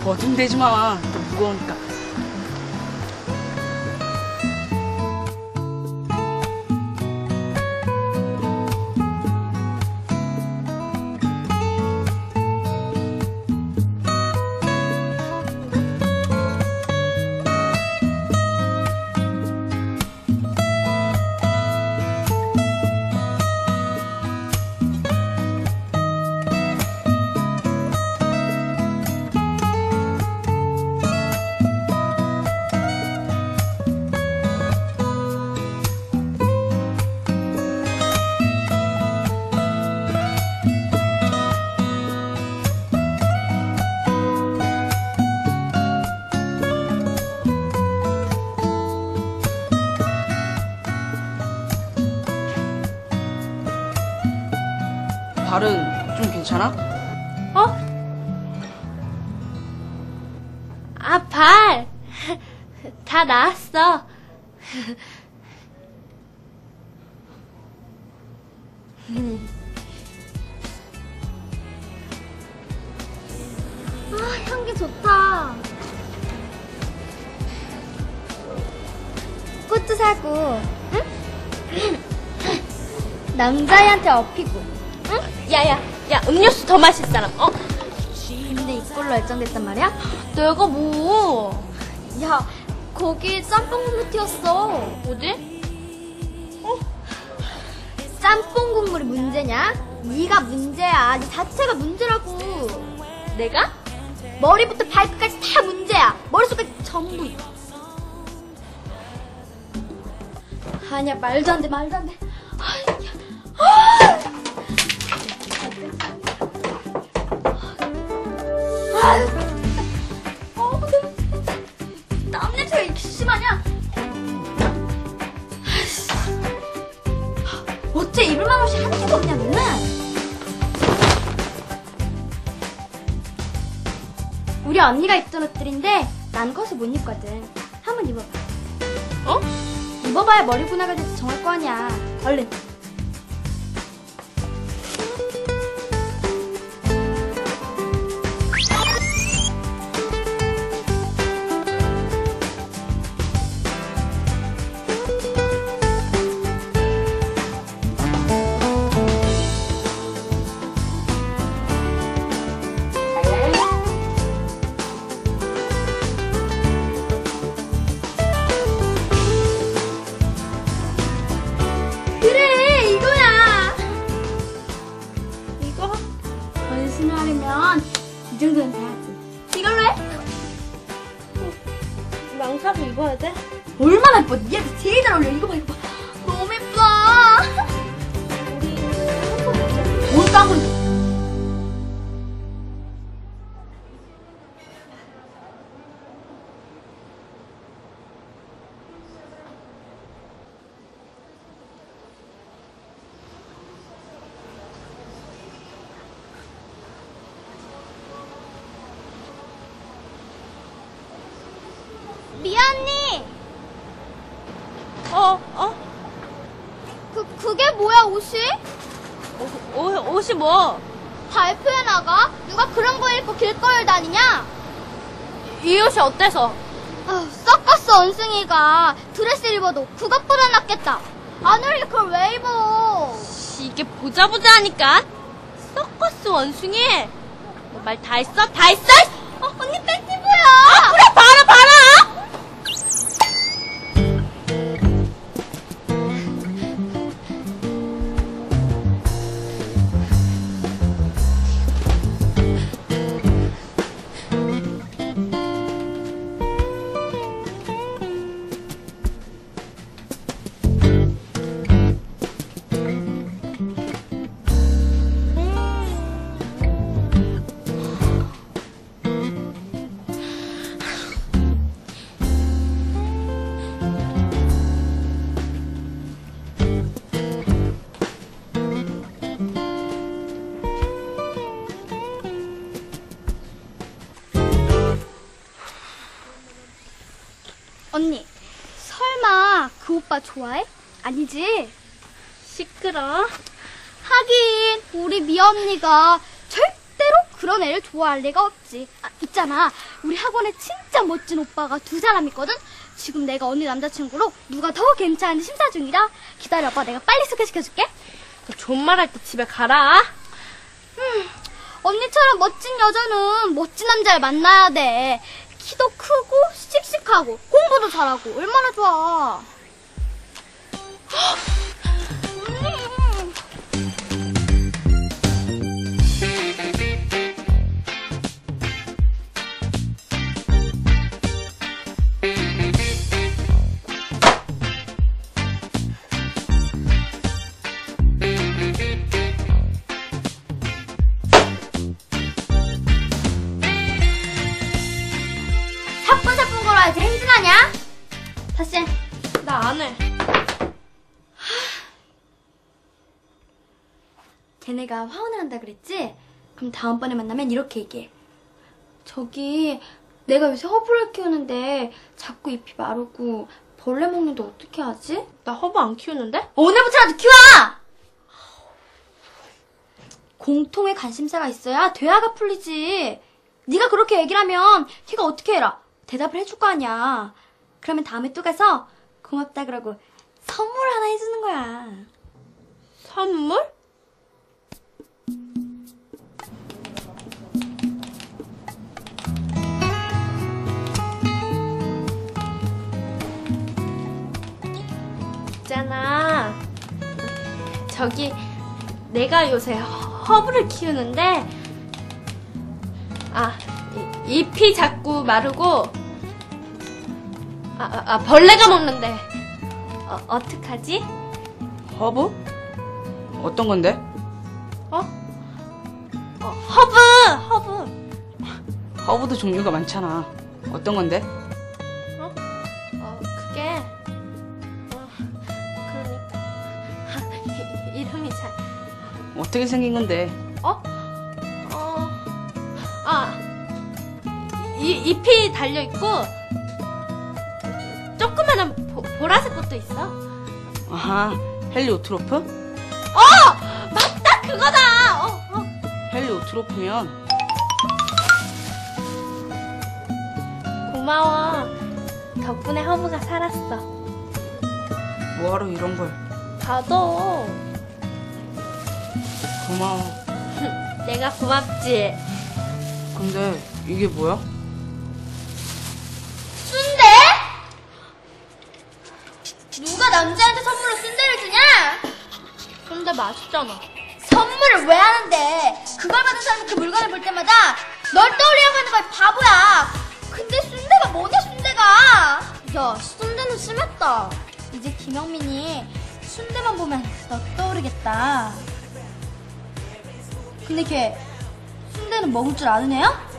버둥대지 마. 또 무거우니까. 발은 좀 괜찮아? 어? 아, 발. 다 나았어. 아, 향기 좋다. 꽃도 사고, 응? 남자애한테 업히고, 응? 야, 음료수 더 마실 사람, 근데 이걸로 결정됐단 말이야? 내가 뭐? 야, 거기 짬뽕 국물 튀었어. 어디? 짬뽕 국물이 문제냐? 네가 문제야. 네 자체가 문제라고. 내가? 머리부터 발끝까지 다 문제야. 머릿속까지 전부. 아니야, 말도 안 돼. 땀 냄새가 이렇게 심하냐? 어째 입을만 옷이 한 개도 없냐, 너는? 우리 언니가 입던 옷들인데 난 커서 못 입거든. 한번 입어봐. 입어봐야 머리 분화가 돼서 정할 거 아니야. 얼른. 이 정도는 돼야지. 이걸로 해? 망사도 입어야 돼? 얼마나 예뻐? 얘한테 제일 잘 어울려. 이거 봐. 너무 예뻐. 뭔 땀을. 미안니. 그게 뭐야, 옷이? 옷이 뭐? 발표회 나가? 누가 그런 거 입고 길거리를 다니냐? 이 옷이 어때서? 서커스 원숭이가 드레스를 입어도 그것보다 낫겠다. 안 어울려. 그걸 왜 입어? 이게 보자 하니까. 서커스 원숭이? 말 다 했어? 언니 팬티 보여. 그래, 봐라. 언니, 설마 그 오빠 좋아해? 아니지? 시끄러. 하긴 우리 미 언니가 절대로 그런 애를 좋아할 리가 없지. 있잖아. 우리 학원에 진짜 멋진 오빠가 2사람 있거든? 지금 내가 언니 남자친구로 누가 더 괜찮은지 심사 중이라. 기다려봐, 내가 빨리 소개시켜줄게. 존말할 때 집에 가라. 언니처럼 멋진 여자는 멋진 남자를 만나야 돼. 키도 크고 씩씩하고 공부도 잘하고 얼마나 좋아. 사뿐사뿐 걸어야지 행진하냐? 다시 해. 나 안 해. 걔네가 화원을 한다 그랬지? 그럼 다음번에 만나면 이렇게 얘기해. 저기 내가 요새 허브를 키우는데 자꾸 잎이 마르고 벌레 먹는데 어떻게 하지? 나 허브 안 키우는데? 오늘부터라도 키워! 공통의 관심사가 있어야 대화가 풀리지. 네가 그렇게 얘기를 하면 걔가 어떻게 해라? 대답을 해줄 거 아니야. 그러면 다음에 또 가서 고맙다 그러고 선물 하나 해주는 거야. 선물? 있잖아. 저기 내가 요새 허브를 키우는데 잎이 자꾸 마르고 벌레가 먹는데 어떡하지? 허브? 어떤 건데? 허브. 허브도 종류가 많잖아. 어떤 건데? 그게 그러니까 이름이 잘 어떻게 생긴 건데? 잎이 달려있고, 조그마한 보라색 꽃도 있어. 아하, 헬리오트로프? 맞다! 그거다! 헬리오트로프면 고마워. 덕분에 허브가 살았어. 뭐하러 이런 걸. 가도. 고마워. 내가 고맙지. 근데 이게 뭐야? 순대? 누가 남자한테 선물로 순대를 주냐? 근데 맛있잖아. 선물을 왜 하는데? 그걸 받은 사람은 그 물건을 볼 때마다 널 떠올리려고 하는 거야, 바보야. 근데 순대가 뭐냐, 순대가? 야, 순대는 심했다. 이제 김영민이 순대만 보면 너 떠오르겠다. 근데 걔 순대는 먹을 줄 아는 애야?